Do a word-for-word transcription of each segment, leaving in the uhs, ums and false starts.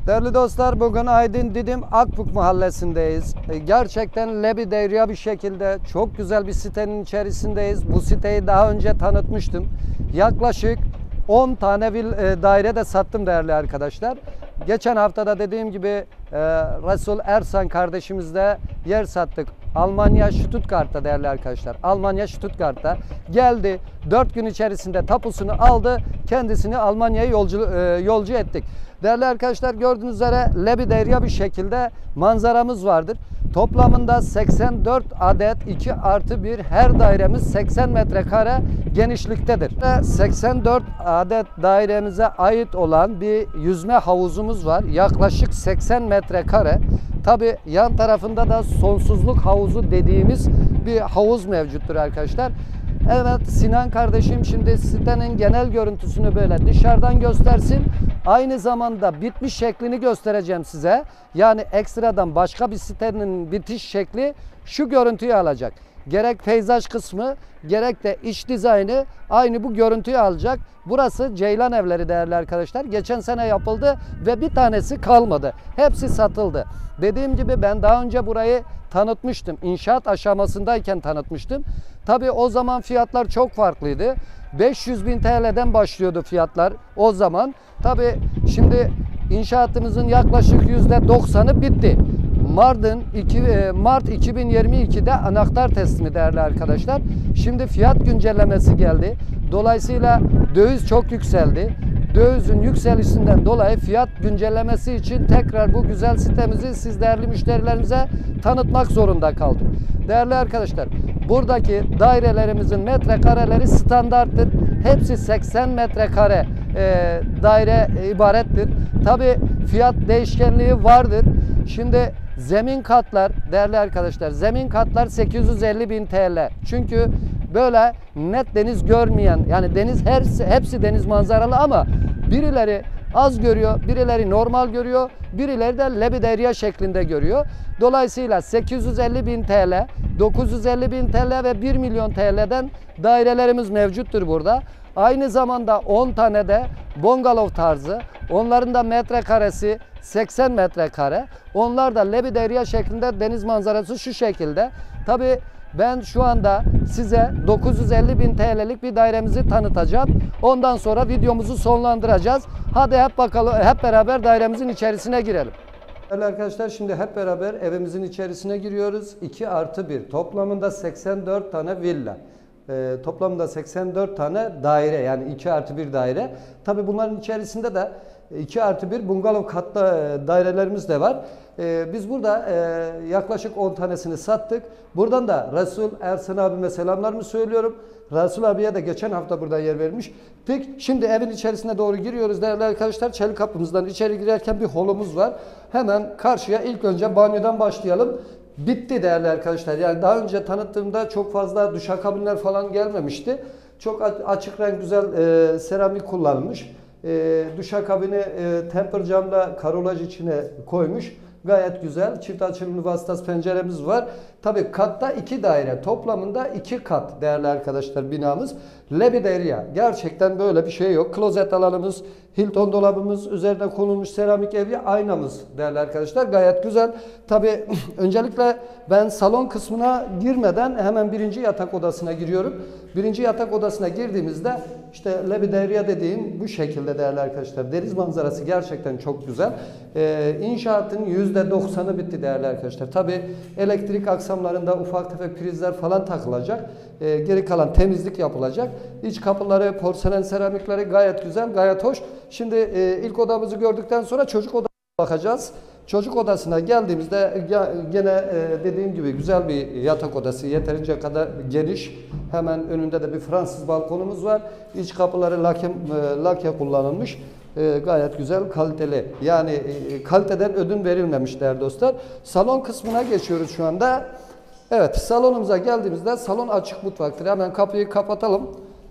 Değerli dostlar, bugün Aydın Didim Akbük mahallesindeyiz. Gerçekten lebedevriye bir şekilde çok güzel bir sitenin içerisindeyiz. Bu siteyi daha önce tanıtmıştım. Yaklaşık on tane vil, e, daire de sattım değerli arkadaşlar. Geçen haftada dediğim gibi e, Resul Ersan kardeşimizle yer sattık. Almanya Stuttgart'ta değerli arkadaşlar. Almanya Stuttgart'ta geldi. dört gün içerisinde tapusunu aldı. Kendisini Almanya'ya yolcu, e, yolcu ettik. Değerli arkadaşlar, gördüğünüz üzere lebedevriye bir şekilde manzaramız vardır. Toplamında seksen dört adet iki artı bir, her dairemiz seksen metrekare genişliktedir. seksen dört adet dairemize ait olan bir yüzme havuzumuz var. Yaklaşık seksen metrekare. Tabi yan tarafında da sonsuzluk havuzu dediğimiz bir havuz mevcuttur arkadaşlar. Evet, Sinan kardeşim şimdi sitenin genel görüntüsünü böyle dışarıdan göstersin. Aynı zamanda bitmiş şeklini göstereceğim size. Yani ekstradan başka bir sitenin bitiş şekli şu görüntüyü alacak. Gerek peyzaj kısmı gerek de iç dizaynı aynı bu görüntüyü alacak. Burası Ceylan Evleri değerli arkadaşlar. Geçen sene yapıldı ve bir tanesi kalmadı. Hepsi satıldı. Dediğim gibi ben daha önce burayı tanıtmıştım. İnşaat aşamasındayken tanıtmıştım. Tabii o zaman fiyatlar çok farklıydı. beş yüz bin T L'den başlıyordu fiyatlar o zaman. Tabii şimdi inşaatımızın yaklaşık yüzde doksanı bitti. Mardin Mart iki bin yirmi iki'de anahtar teslimi değerli arkadaşlar. Şimdi fiyat güncellemesi geldi. Dolayısıyla döviz çok yükseldi. Dövizin yükselişinden dolayı fiyat güncellemesi için tekrar bu güzel sitemizi siz değerli müşterilerimize tanıtmak zorunda kaldık. Değerli arkadaşlar, buradaki dairelerimizin metrekareleri standarttır. Hepsi seksen metrekare e, daire e, ibarettir. Tabi fiyat değişkenliği vardır. Şimdi zemin katlar değerli arkadaşlar, zemin katlar sekiz yüz elli bin T L. Çünkü böyle net deniz görmeyen, yani deniz her hepsi deniz manzaralı ama birileri az görüyor, birileri normal görüyor, birileri de lebedevriye şeklinde görüyor. Dolayısıyla sekiz yüz elli bin T L, dokuz yüz elli bin T L ve bir milyon T L'den dairelerimiz mevcuttur burada. Aynı zamanda on tane de bungalov tarzı, onların da metrekaresi seksen metrekare. Onlar da lebedevriye şeklinde, deniz manzarası şu şekilde. Tabii ben şu anda size dokuz yüz elli bin T L'lik bir dairemizi tanıtacağım. Ondan sonra videomuzu sonlandıracağız. Hadi hep bakalım, hep beraber dairemizin içerisine girelim. Evet arkadaşlar, şimdi hep beraber evimizin içerisine giriyoruz. iki artı bir, toplamında seksen dört tane villa. E, toplamda seksen dört tane daire, yani iki artı bir daire. Tabi bunların içerisinde de iki artı bir bungalov katlı dairelerimiz de var. E, biz burada e, yaklaşık on tanesini sattık. Buradan da Resul Ersan abime selamlarımı söylüyorum. Resul abiye de geçen hafta burada yer vermiş. Peki şimdi evin içerisine doğru giriyoruz değerli arkadaşlar. Çelik kapımızdan içeri girerken bir holumuz var. Hemen karşıya ilk önce banyodan başlayalım. Bitti değerli arkadaşlar. Yani daha önce tanıttığımda çok fazla duşakabinler falan gelmemişti. Çok açık renk güzel e, seramik kullanılmış. E, duşakabini e, temper camla karolaj içine koymuş. Gayet güzel. Çift açılımlı vasıtası penceremiz var. Tabii katta iki daire. Toplamında iki kat değerli arkadaşlar binamız. Lebedevriye. Gerçekten böyle bir şey yok. Klozet alanımız, Hilton dolabımız, üzerine konulmuş seramik evye aynamız değerli arkadaşlar. Gayet güzel. Tabii öncelikle ben salon kısmına girmeden hemen birinci yatak odasına giriyorum. Birinci yatak odasına girdiğimizde işte lebedevriye dediğim bu şekilde değerli arkadaşlar. Deniz manzarası gerçekten çok güzel. Ee, inşaatın yüzde doksanı bitti değerli arkadaşlar. Tabii elektrik aksamlarında ufak tefek prizler falan takılacak. Ee, geri kalan temizlik yapılacak. İç kapıları, porselen seramikleri gayet güzel, gayet hoş. Şimdi e, ilk odamızı gördükten sonra çocuk odasına bakacağız. Çocuk odasına geldiğimizde gene e, dediğim gibi güzel bir yatak odası, yeterince kadar geniş. Hemen önünde de bir Fransız balkonumuz var. İç kapıları lake, e, lake kullanılmış. E, gayet güzel, kaliteli. Yani e, kaliteden ödün verilmemiş değerli dostlar. Salon kısmına geçiyoruz şu anda. Evet, salonumuza geldiğimizde salon açık mutfaktır. Hemen kapıyı kapatalım.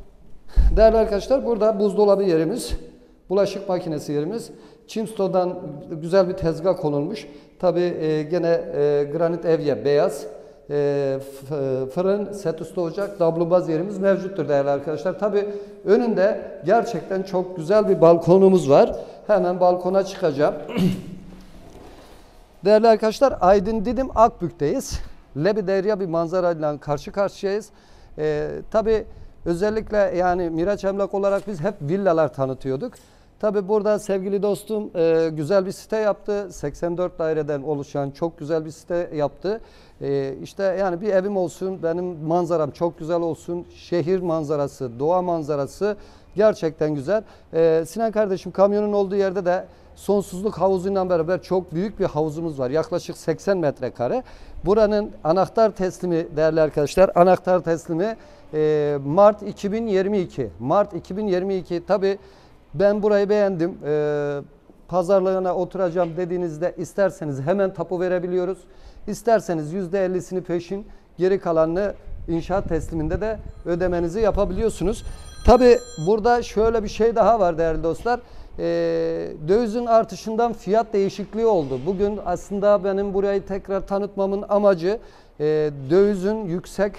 Değerli arkadaşlar, burada buzdolabı yerimiz, bulaşık makinesi yerimiz. Çimsto'dan güzel bir tezgah konulmuş. Tabi e, gene e, granit evye beyaz. E, fırın, set üstü ocak, dablubaz yerimiz mevcuttur değerli arkadaşlar. Tabi önünde gerçekten çok güzel bir balkonumuz var. hemen balkona çıkacağım. Değerli arkadaşlar, Aydın Didim Akbük'teyiz. Lebedevya bir manzarayla karşı karşıyayız. Ee, tabii özellikle yani Miraç Emlak olarak biz hep villalar tanıtıyorduk. Tabii burada sevgili dostum e, güzel bir site yaptı. seksen dört daireden oluşan çok güzel bir site yaptı. E, işte yani bir evim olsun, benim manzaram çok güzel olsun. Şehir manzarası, doğa manzarası gerçekten güzel. E, Sinan kardeşim, kamyonun olduğu yerde de sonsuzluk havuzuyla beraber çok büyük bir havuzumuz var. Yaklaşık seksen metrekare. Buranın anahtar teslimi değerli arkadaşlar, anahtar teslimi e, Mart iki bin yirmi iki. Mart iki bin yirmi iki. Tabii ben burayı beğendim. Ee, pazarlığına oturacağım dediğinizde isterseniz hemen tapu verebiliyoruz. İsterseniz yüzde ellisini peşin, geri kalanını inşaat tesliminde de ödemenizi yapabiliyorsunuz. Tabi burada şöyle bir şey daha var değerli dostlar. Ee, dövizin artışından fiyat değişikliği oldu. Bugün aslında benim burayı tekrar tanıtmamın amacı e, dövizin yüksek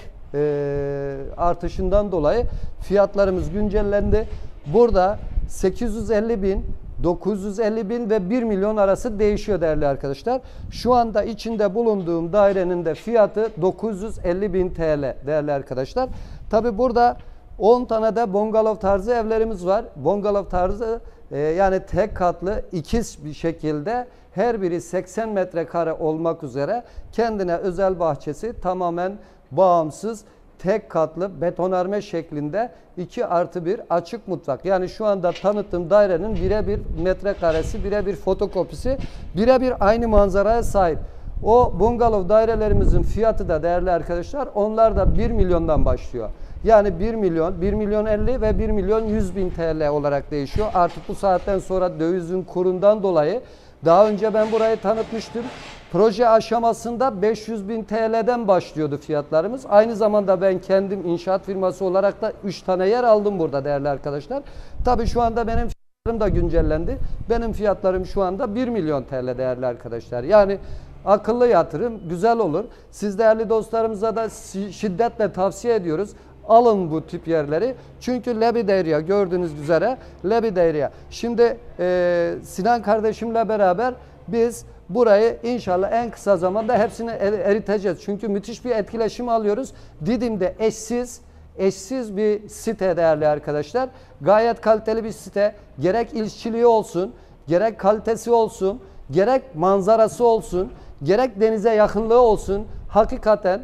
e, artışından dolayı fiyatlarımız güncellendi. Burada sekiz yüz elli bin, dokuz yüz elli bin ve bir milyon arası değişiyor değerli arkadaşlar. Şu anda içinde bulunduğum dairenin de fiyatı dokuz yüz elli bin T L değerli arkadaşlar. Tabi burada on tane de bungalov tarzı evlerimiz var. Bungalov tarzı e, yani tek katlı ikiz bir şekilde, her biri seksen metrekare olmak üzere kendine özel bahçesi, tamamen bağımsız tek katlı betonarme şeklinde iki artı bir açık mutfak. Yani şu anda tanıttığım dairenin birebir metrekaresi, birebir fotokopisi, birebir aynı manzaraya sahip. O bungalov dairelerimizin fiyatı da değerli arkadaşlar, onlar da bir milyondan başlıyor. Yani bir milyon, bir milyon elli ve bir milyon yüz bin T L olarak değişiyor. Artık bu saatten sonra dövizin kurundan dolayı, daha önce ben burayı tanıtmıştım. Proje aşamasında beş yüz bin T L'den başlıyordu fiyatlarımız. Aynı zamanda ben kendim inşaat firması olarak da üç tane yer aldım burada değerli arkadaşlar. Tabii şu anda benim fiyatlarım da güncellendi. Benim fiyatlarım şu anda bir milyon T L değerli arkadaşlar. Yani akıllı yatırım güzel olur. Siz değerli dostlarımıza da şiddetle tavsiye ediyoruz. Alın bu tip yerleri. Çünkü Lebedevya gördüğünüz üzere Lebedevya. Şimdi e, Sinan kardeşimle beraber biz burayı inşallah en kısa zamanda hepsini eriteceğiz. Çünkü müthiş bir etkileşim alıyoruz. Didim'de eşsiz, eşsiz bir site değerli arkadaşlar. Gayet kaliteli bir site. Gerek işçiliği olsun, gerek kalitesi olsun, gerek manzarası olsun, gerek denize yakınlığı olsun. Hakikaten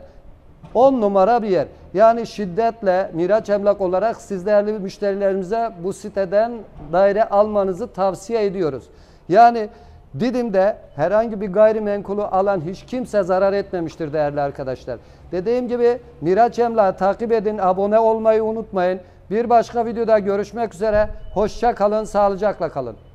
on numara bir yer. Yani şiddetle Miraç Emlak olarak siz değerli müşterilerimize bu siteden daire almanızı tavsiye ediyoruz. Yani Didim'de herhangi bir gayrimenkulü alan hiç kimse zarar etmemiştir değerli arkadaşlar. Dediğim gibi Miraç Emlak'ı takip edin, abone olmayı unutmayın. Bir başka videoda görüşmek üzere. Hoşça kalın, sağlıcakla kalın.